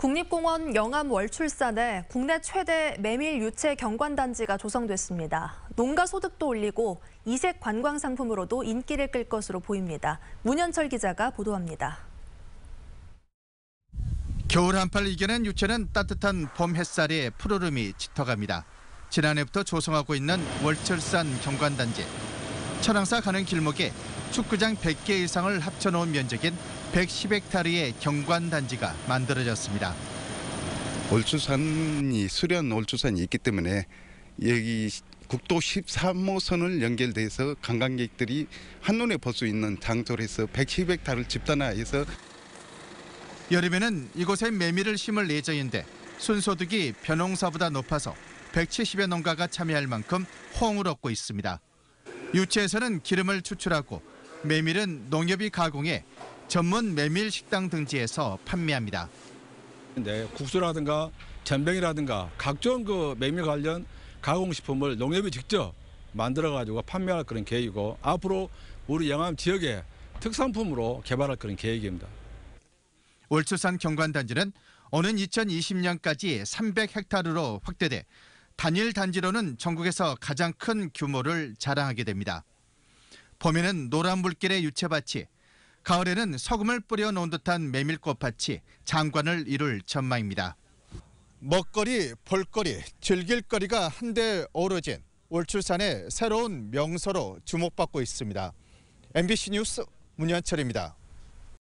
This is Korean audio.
국립공원 영암 월출산에 국내 최대 메밀 유채 경관단지가 조성됐습니다. 농가 소득도 올리고 이색 관광 상품으로도 인기를 끌 것으로 보입니다. 문현철 기자가 보도합니다. 겨울 한파를 이겨낸 유채는 따뜻한 봄 햇살에 푸르름이 짙어갑니다. 지난해부터 조성하고 있는 월출산 경관단지. 천왕사 가는 길목에 축구장 100개 이상을 합쳐놓은 면적인 110헥타르의 경관단지가 만들어졌습니다. 월출산이 수련 월출산이 있기 때문에 여기 국도 13호선을 연결돼서 관광객들이 한눈에 볼 수 있는 장소로 해서 110헥타르를 집단화해서 여름에는 이곳에 메밀을 심을 예정인데 순소득이 벼농사보다 높아서 170여 농가가 참여할 만큼 호응을 얻고 있습니다. 유채에서는 기름을 추출하고 메밀은 농협이 가공해 전문 메밀 식당 등지에서 판매합니다. 네, 국수라든가 전병이라든가 각종 메밀 관련 가공식품을 농협이 직접 만들어가지고 판매할 그런 계획이고 앞으로 우리 영암 지역의 특산품으로 개발할 그런 계획입니다. 월출산 경관단지는 오는 2020년까지 300헥타르로 확대돼 단일 단지로는 전국에서 가장 큰 규모를 자랑하게 됩니다. 봄에는 노란 물길의 유채밭이, 가을에는 소금을 뿌려 놓은 듯한 메밀꽃밭이 장관을 이룰 전망입니다. 먹거리, 볼거리, 즐길거리가 한데 어우러진 월출산의 새로운 명소로 주목받고 있습니다. MBC 뉴스 문현철입니다.